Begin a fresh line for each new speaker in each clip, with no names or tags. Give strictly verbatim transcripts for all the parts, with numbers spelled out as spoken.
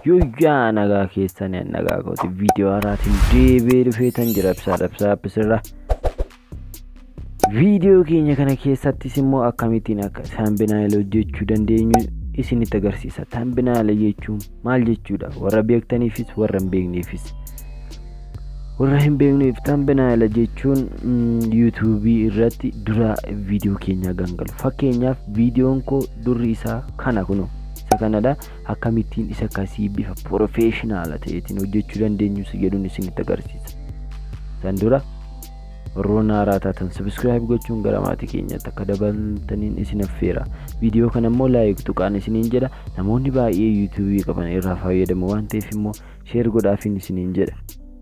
Yoyyaa nagaa keessanii nagaa kooti viidiyoo haraatiin deebi'ee dhufeetan jira ibsaa dhabsaa bisirra. Viidiyoo keenya kana keessattis immoo akkamittiin akka thumbnail hojjechuu dandeenyu isinitti agarsiisa. Thumbnail jechuun maal jechuudha? Warra beektaniifis warra hin beekneefis. Warra hin beekneef thumbnail jechuun YouTube irratti dura viidiyoo keenya gangalu. Fakkeenyaaf viidiyoon koo durri isaa kana kuno. Kanada akkamittiin isa kasii bifa professional ta'eetiin hojjechuu dandeenyu si jedhuun isinitti agarsiisa. San dura roona raataatan subscribe gochuun gara maatii keenyatti akka dabaltaniin isin affeera. Viidiyoo kana immoo like tuqaan isiniin jedha. Namoonni baay'ee YouTube qaban irraa fayyadamu waan ta'eef immoo share godhaafiin isiniin jedha.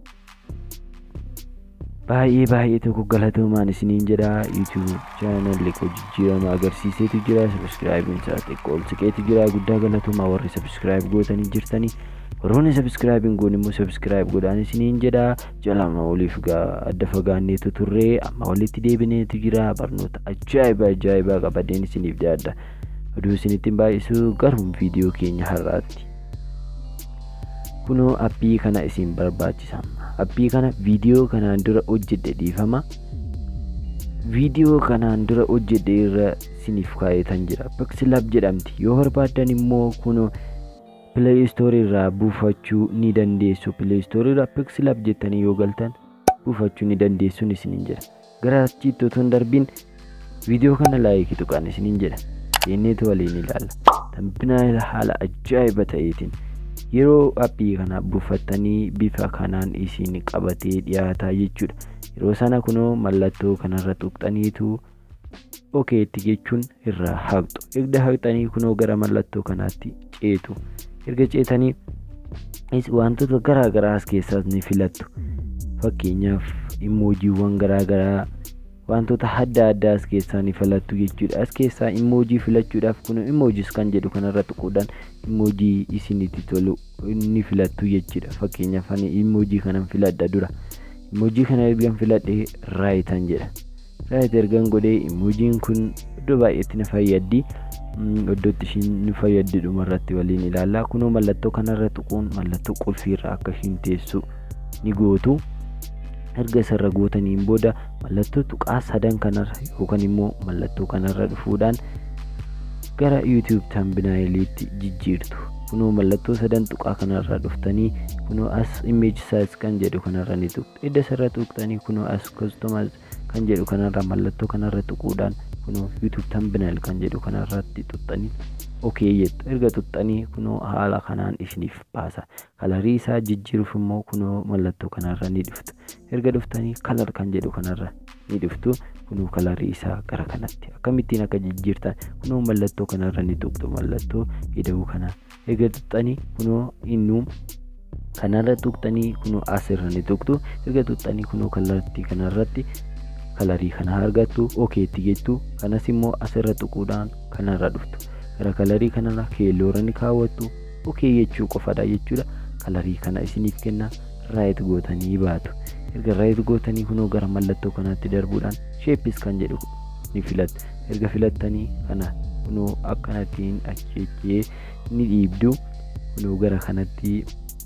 Baay'ee baay'ee tokko galatoomaan isiniin jedha. YouTube channel koo jijjiirama agarsiiseetu jira. Subscribe isaa xiqqoo siqeetu jira. Guddaa galatoomaa warri subscribe gootanii jirtanii. Warroonni subscribe goon immoo subscribe godhaan isiniin jedha. Jalama oliif adda fagaanneetu turree amma walitti deebineetu jira. Barnoota ajaa'iba ajaa'ibaa qabadeen isiniif dhiyaadha. Oduu isinitti baay'isu garuu viidiyoo keenya har'aatti. Kuno appii kana isin barbaachisa. Appii kana viidiyoo kanaan dura hojjedhe dhiifama. Viidiyoo kanaan dura hojjedhe irra siniif kaayetan jira. Pixlab jedhamti. Yoo barbaadan immoo kuno Play Store irraa buufachuu ni dandeessu. Play Store irraa Pixlab jettanii yoo galtan buufachuu ni dandeessuun isiniin jira. Gara achitti otoo hin darbiin viidiyoo kana like tuqaan isiniin jedha. Yenneetu waliin ilaalla. Thumbnail haala ajaa'iba ta'eetiin yeroo appii kana buufatanii bifa kanaan isin qabatee dhiyaataa jechuudha. Yeroo sana kunoo mallattoo kanarra tuqxaniitu okay itti jechuun irraa haqxu. Erga haqxanii kunoo gara mallattoo kanaatti ceetu. Erga ceetanii wantoota garaa garaa as keessaas ni filattu. Fakkeenyaaf emojiiwwan garaa garaa wantoota adda addaa as keessaa ni filattu jechuudha. As keessaa emoji filachuudhaaf kun emojis kan jedhu kanarra tuquudhaan emoji isinitti tolu ni filattu jechuudha. Fakkeenyaaf ani emoji kanan filadha dura. Emoji kana ergan filadhe raayitan jedha. Raayit ergan godhee emojiin kun iddoo baay'eetti na fayyaddi. Iddootti ishiin ni fayyaddi dhumarratti waliin ilaalla. Kunoo mallattoo kanarra tuquun mallattoo qulfiirra akka ishiin teessu ni gootu. Erga sarara gootaniin booda mallattoo tuqaa sadan kanarra yookaan immoo mallattoo kanarra dhufuudhaan gara YouTube thumbnailiitti jijjiirtu. Kunoo mallattoo sadan tuqaa kanarra dhuftanii kunoo as image size kan jedhu kanarra ni tuqxu. Edda sarara tuqxanii kunoo as customize kan jedhu kanarra mallattoo kanarra tuquudhaan kunoo YouTube thumbnail kan jedhu kanarratti tuqxanii okay jettu. Erga tuqxanii kunoo haala kanaan isiniif baasa. Kalarii isaa jijjiiruuf immoo kunoo mallattoo kanarra ni dhuftu. Erga dhuftanii color kan jedhu kanarra ni dhuftu. Kunoo kalarii isaa gara kanatti akkamittiin akka jijjiirtan kunoo mallattoo kanarra ni tuqxu. Mallattoo hidhuu kana erga tuqxanii kunoo innuu kanarra tuqxanii kunoo asirra ni tuqxu. Erga tuqxanii kunoo kalarii kanarratti kalarii kana argattu okay itti jettu. Kanas immoo asirra tuquudhaan kanarra dhuftu. Gara kalarii kanarra keelloorra ni kaawwattu. Okay jechuu qofadha jechuudha. Kalarii kana isiniif kenna. Right gootanii baatu. Erga right gootanii kunoo gara mallattoo kanaatti darbuudhaan shapes kan jedhu ni filattu. Erga filattanii kana kunoo akkanattiin achichee ni dhiibdu. Kunoo gara kanatti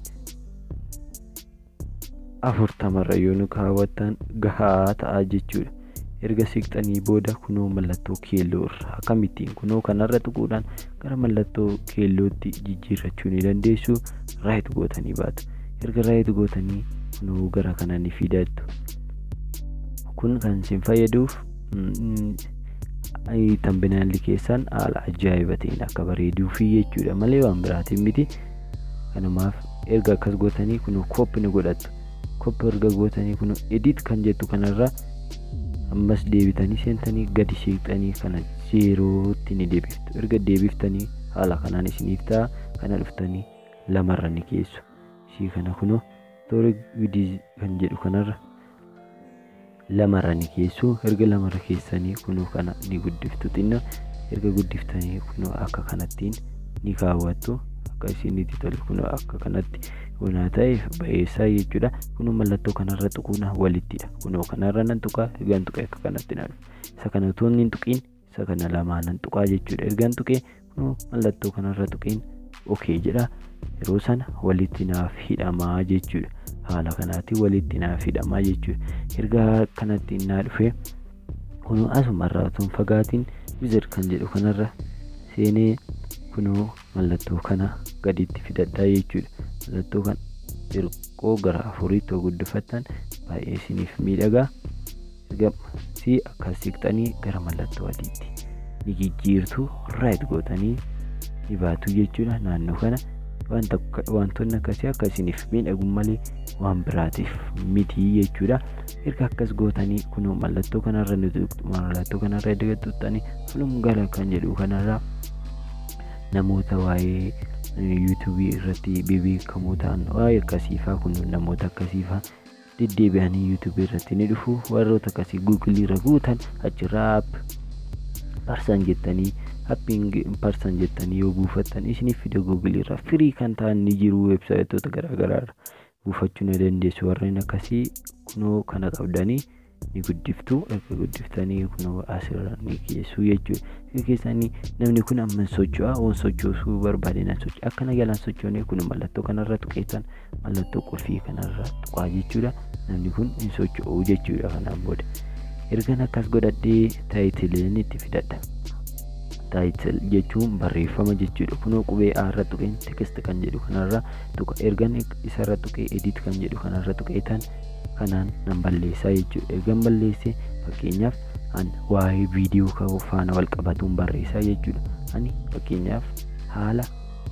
afurtamarra yoo nu kaawwatan gahaa ta'a jechuudha. Erga siqxanii booda kunoo mallattoo keelloo irra akkamittiin kunoo kanarra tuquudhaan gara mallattoo keellootti jijjiirrachuu ni dandeessu. Right gootanii baatu. Erga right gootanii kunoo gara kana ni fidattu. Kun kan isin fayyaduuf thumbnail keessan haala ajaa'iba ta'een akka bareeduufi jechuudha malee waan biraatiin miti. Kanaaf erga akkas gootanii kunoo copy ni godhattu. Copy erga gootanii kunoo edit kan jettu kanarra ammas deebitanii seentanii gadi siqxanii kana zeerootti ni deebiftu. Erga deebiftanii haala kanaan isiniif ta'a. Kana dhuftanii lamarra ni keessu. Ishii kana kunoo toora widii kan jedhu kanarra lamarra ni keessu. Erga lamarra keessanii kunoo kana ni guddiftu xinna. Erga guddiftanii kunoo akka kanattiin ni kaawwattu. Akka isinitti tolu kunoo akka kanatti wanaa ta'e baay'eessaa jechuudha. Kunoo mallattoo kanarra tuquun walittidha. Kunoo kanarra nan tuqaa ergaan tuqee akka kanatti na dhufa. Isa kana utuu hin tuqiin isa kana lamaan nan tuqaa jechuudha. Ergaan tuqee kunoo mallattoo kanarra tuqiin okay jedha. yeroo sana walitti naaf hidhamaa jechuudha. Haala kanaatiin walitti naaf hidhamaa jechuudha. Erga kanatti innaa dhufe kunoo asumarraa tun fagaatiin wizard kan jedhu kanarra seenee kunoo mallattoo kana gaditti fidadhaa jechuudha. Mallattoo kan xiqqoo gara afuriitti guddifattan baay'ee isiniif miidhagaa. Erga si akkas siqxanii gara mallattoo adiitti ni jijjiirtu right gootanii ni baatu jechuudha. Naannoo kana wantoonni akkasii akka isiniif miidhagu malee waan biraatiif miti jechuudha. Erga akkas gootanii kunoo mallattoo kanarra ni tuqxu. Mallattoo kanarra erga tuqxanii fulum gara kan jedhu kanarra namoota waa'ee YouTube irratti beekamoo ta'an waa'ee akkasiifaa kun namoota akkasiifaa deddeebi'anii YouTube irratti ni dhufu. Warroota akkasii Google irra guutan achirraa app parsan jettanii apping parsan jettanii yoo buufattan isiniif fida. Google irra free kan ta'an ni jiru. Websaayitoota garaagaraa buufachuu ni dandeessu. Warreen akkasii kunoo kana qabdanii ni guddiftu. Erga guddiftanii kunoo asirra ni keessu jechuudha. Erga keessanii namni kun amma socho'aa waan sochoosuu barbaadeen socho'aa akkana galaan sochoonee kun mallattoo kanarra tuqeetan mallattoo qulfii kanarra tuqaa jechuudha. Namni kun hin socho'u jechuudha. Kanaan booda ergan akkas godhadhee taayitiliin itti fidadha. Taayitil jechuun barreeffama jechuudha. Kunoo qubee A irra tuqeen text kan jedhu kanarra tuqa. Ergan isarra tuqee edit kan jedhu kanarra tuqeetan kanaan nan balleessaa jechuudha. Ergan balleessee fakkeenyaaf an waa'ee viidiyoo ka'uu faana wal qabatuun barreessaa jechuudha. Ani fakkeenyaaf haala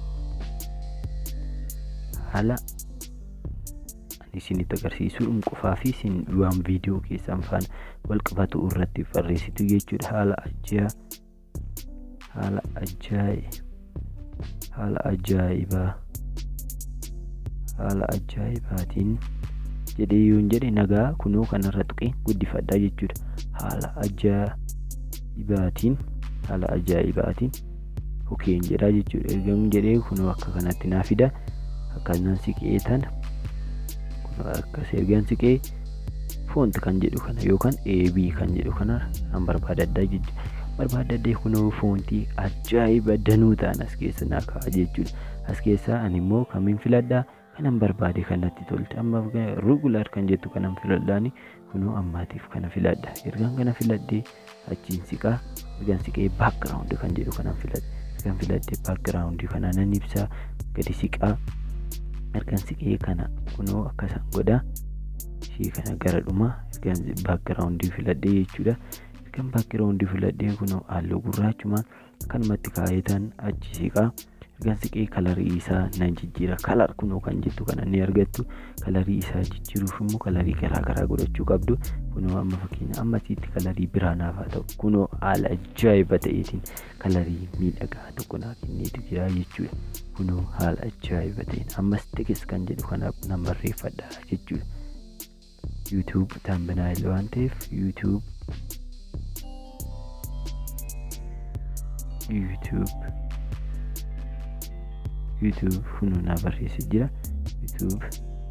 haala ani isinitti agarsiisuudhaan qofaa fi isin waan viidiyoo keessan faana wal qabatu irratti barreessitu jechuudha. Haala ajaa haala ajaa'ibaa haala ajaa'ibaa haala ajaa'ibaatiin jedhee yoon jedhe nagaa kunoo kanarra tuqee guddifadhaa jechuudha. Haala ajaa'ibaatiin haala ajaa'ibaatiin ookeen jedhaa jechuudha. Ergan jedhee kunoo akka kanatti naa fida. Akkasumas siqeetan kunoo akkas ergan siqee font kan jedhu kana yookaan A B kan jedhu kana an barbaadadhaa jechuudha. Barbaadadhee kunoo foontii ajaa'iba danuu ta'an as keessa naa ka'a jechuudha. As keessaa ani immoo kamiin filadhaa? Kanan barbaade kanatti tolte. Amma regular kan jettu kanan filadhaani kunoo ammaatiif kana filadha. Ergan kana filadhee achiin siqaa. Ergan siqee background kan jedhu kanan filadha. Ergan filadhee background kana nan ibsaa gadi siqaa. Ergan siqee kana kunoo akkasan godha. Ishii kana gara dhumaa ergan background filadhee jechuudha. Ergan background filadhee kunoo halluu gurraachuma kanumatti kaayetan achi siqaa. Ergan siqee kalarii isaa nan jijjiira. Kalar kunoo kan jettu kana ni argattu. Kalarii isaa jijjiiruuf immoo kalarii garaagaraa godhachuu qabdu. Kunoo amma fakkeenya ammasitti kalarii biraa naaf haa ta'u. Kunoo haala ajaa'iba ta'eetiin kalarii miidhagaa tokko naa kenneetu jira jechuudha. Kunoo haala ajaa'iba ta'een ammas text kan jedhu kanaaf nan barreeffadha jechuudha. YouTube thumbnail waan ta'eef YouTube YouTube YouTube kunoo naa barreessee jira. YouTube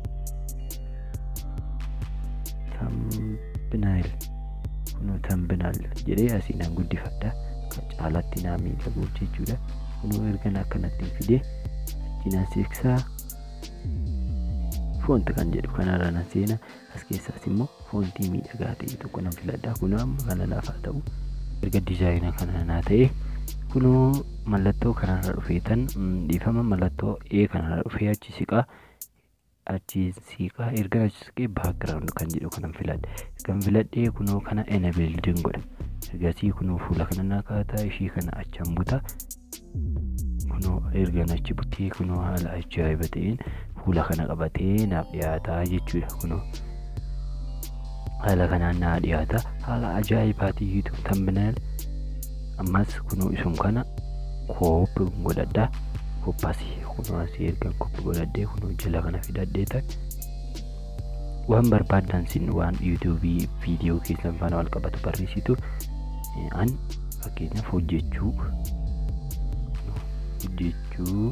thumbnail kunoo thumbnail jedhee asiin guddifadha. Caalatti naa miidhagu jechuudha. Kunoo ergan akkanatti fidee achina siqsaa font kan jedhu kanarra nan seena. As keessaas immoo foontii miidhagaa ta'e tokko nan filadha. Kunoo amma kana naaf haa ta'u. Erga dizaayina kana naa ta'e kunoo mallattoo kanarra dhufeetan dhiifama mallattoo A kanarra dhufee achi siqaa. Achi siqaa erga achi siqee background kan jedhu kanan filadha. Ergan filadhee kunoo kana enabled godha. Ergasii kunoo fuula kana naa kaataa ishii kana achaan buta. Kunoo ergan achi butee kunoo haala ajaa'iba ta'een fuula kana qabatee naaf dhiyaataa jechuudha. Kunoo haala kanaan naa dhiyaata. Haala ajaa'ibaatii YouTube thumbnail. Ammas kunoo isum kana koop godhadhaa. Kooppaasii kunoo asii ergan koop godhadhee kunoo jala kana fidadhee ta'e waan barbaadan sin waan YouTube viidiyoo keessan faana wal qabatu barreessitu. An fakkeenyaaf hojjechuu hojjechuu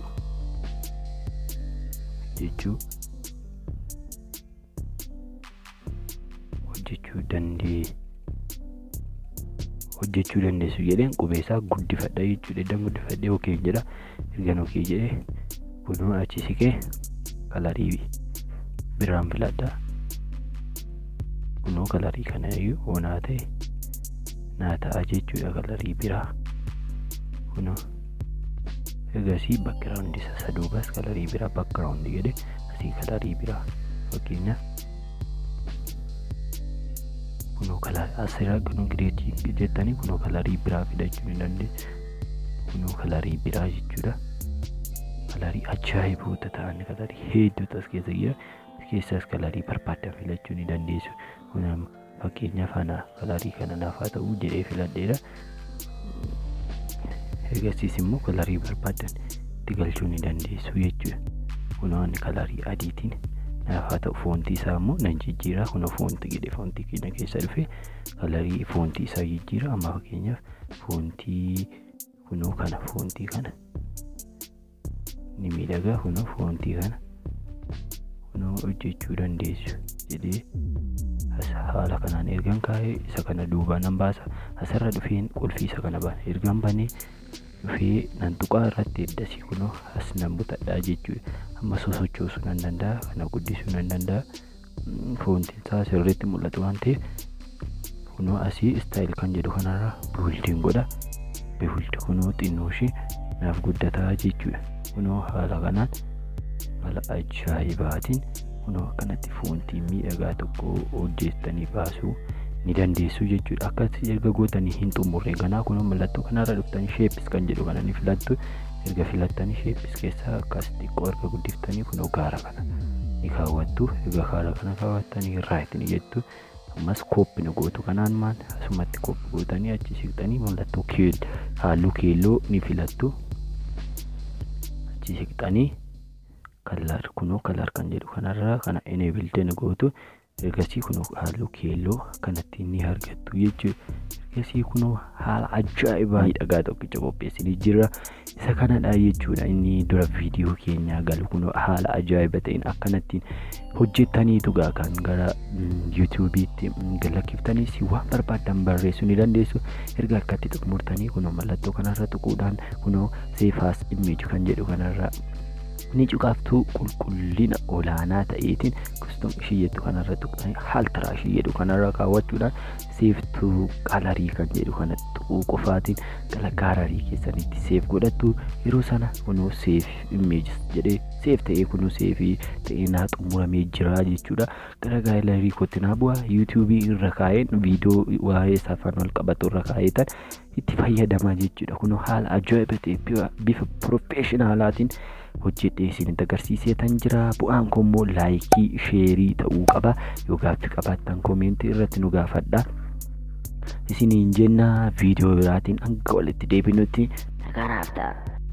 hojjechuu hojjechuu dandee hojjechuu dandeessu jedheen qubeessaa guddifadha jechuudha. Iddaan guddifadhee ookee jedha. Ergan ookee jedhee kunoo achi siqee kalarii biraan filadha. Kunoo kalarii kana iyyuu onaa ta'e naa ta'a jechuudha kalarii biraa. Kunoo egasii background isa saduubas kalarii biraa background jedhe asii kalarii biraa fakkeenyaaf kunoo kalarii asirraa kunoo gireetii jettanii kunoo kalarii biraa fidachuu ni dandeessu. Kunoo kalarii biraa jechuudha. Kalarii ajaa'iboota ta'an kalarii hedduutu as keessa jira. As keessas kalarii barbaadan filachuu ni dandeessu. Kun fakkeenyaaf ana kalarii kana naaf haa ta'u jedhee filadheera. Egasiis immoo kalarii barbaadan itti galchuu ni dandeessu jechuudha. Kunoo ani kalarii adiitiin naaf haa ta'u foontii isaa immoo nan jijjiira. Kunoo foontii jedhee foontii keenya keessa dhufee kalarii foontii isaa jijjiira. Amma fakkeenyaaf foontii kunoo kana foontii kana ni miidhagaa. Kunoo foontii kana kunoo hojjechuu dandeessu jedhee haala kanaan ergan kaa'ee isa kana duubaan nan baasa. Asirra dhufeen qulfii isa kana bana ergan banee dhufee nan tuqaa irratti eddasii kunoo as nan butadhaa jechuudha. Amma sosochoosuu nan danda'a, kana guddisuu nan danda'a. Foontiin isaa sirriitti mul'atu waan ta'eef kunoo asii istaayil kan jedhu kanarra buuldiin godha. Beekulti kunoo xinnoo ishee naaf guddataa jechuudha. Kunoo haala kanaan haala ajaa'ibaatiin kunoo akkanatti foontii miidhagaa tokko hojjettanii baasuu ni dandeessu jechuudha. Akkasii erga gootanii hin xumurre ganaa kunoo mallattoo kanarra dhuftanii sheepis kan jedhu kana ni filattu. Erga filattanii sheepis keessaa akkas xiqqoo erga guddiftanii kunoo gaara kana ni kaawwattu. Erga gaara kana kaawwattanii raayit ni jettu. Ammas kooppi ni gootu. Kanaan maal asumatti kooppi gootanii achi siqxanii mallattoo keelloo halluu keelloo ni filattu. Achi siqxanii kalar kunoo kalar kan jedhu kanarraa kana enable ni gootu. Ergasii kunoo halluu keelloo kanatti ni argattu jechuudha. Ergasii kunoo haala ajaa'ibaa miidhagaa tokkicha qopheessinee jira. Isa kanadha jechuudha. Inni dura viidiyoo keenya galu kunoo haala ajaa'iba ta'een akkanattiin hojjettaniitu gaa kan gara yuutuubiitti galakkiftanii si waan barbaadan barreessuu ni dandeessu. Erga harkatti xumurtanii kunoo mallattoo kanarra tuquudhaan kunoo save as image kan jedhu kanarra ni cuqaaftuu qulqullina olaanaa ta'eetiin custom ishee jettu kanarra tuqxanii haltara ishee jedhu kanarra kaawwachuudhaan save to gallery kan jedhu kana tuquu qofaatiin gara gallery keessanitti save godhattu. Yeroo sana kunoo save images jedhee save ta'ee kunoo save ta'ee naa xumuramee jira jechuudha. Gara gallery kootti naa bu'aa yuutuubii irra kaa'een viidiyoo waa'ee safaan wal qabatu irra kaa'eetan itti fayyadamaa jechuudha. Kunoo haala ajaa'iba ta'e bifa professionaalaatiin hojjedhee isinitti agarsiisee tan jira. Bu'aan koo immoo laayikii sheerii ta'uu qaba. Yoo gaaffii qabaattan koomentii irratti nu gaafadhaa. Isiniin jenna viidiyoo biraatiin hanga walitti deebinutti nagaaraaf ta'a.